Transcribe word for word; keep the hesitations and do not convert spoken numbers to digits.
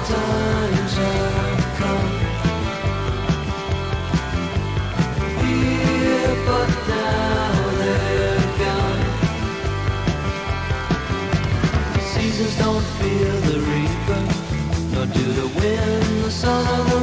times have come. Here, but now they're gone. Seasons don't fear the reaper, nor do the wind, the sun, or the